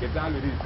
¿Qué tal, ministro?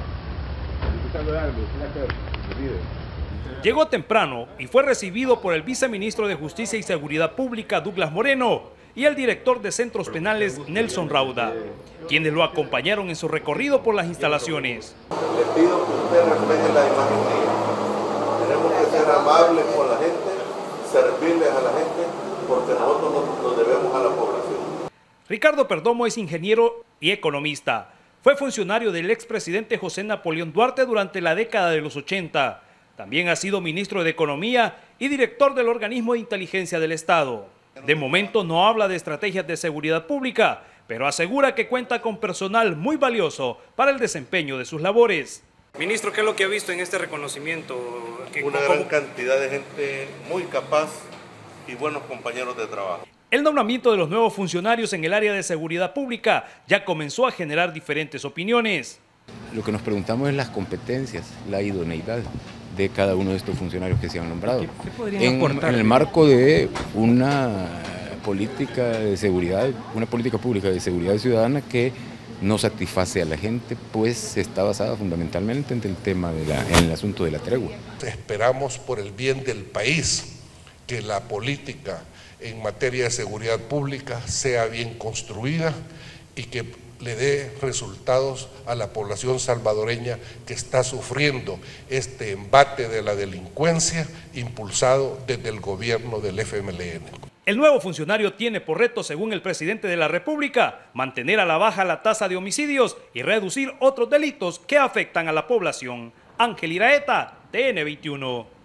Llegó temprano y fue recibido por el viceministro de Justicia y Seguridad Pública, Douglas Moreno, y el director de Centros Penales, Nelson Rauda, quienes lo acompañaron en su recorrido por las instalaciones. Le pido que usted refleje la imagen mía. Tenemos que ser amables con la gente, servirles a la gente, porque nosotros nos debemos a la población. Ricardo Perdomo es ingeniero y economista. Fue funcionario del expresidente José Napoleón Duarte durante la década de los 80. También ha sido ministro de Economía y director del organismo de inteligencia del Estado. De momento no habla de estrategias de seguridad pública, pero asegura que cuenta con personal muy valioso para el desempeño de sus labores. Ministro, ¿qué es lo que ha visto en este reconocimiento? Una gran cantidad de gente muy capaz y buenos compañeros de trabajo. El nombramiento de los nuevos funcionarios en el área de seguridad pública ya comenzó a generar diferentes opiniones. Lo que nos preguntamos es las competencias, la idoneidad de cada uno de estos funcionarios que se han nombrado. ¿Qué podrían aportar? En el marco de una política de seguridad, una política pública de seguridad ciudadana que no satisface a la gente, pues está basada fundamentalmente en el tema en el asunto de la tregua. Esperamos por el bien del país que la política en materia de seguridad pública sea bien construida y que le dé resultados a la población salvadoreña que está sufriendo este embate de la delincuencia impulsado desde el gobierno del FMLN. El nuevo funcionario tiene por reto, según el presidente de la República, mantener a la baja la tasa de homicidios y reducir otros delitos que afectan a la población. Ángel Iraeta, TN21.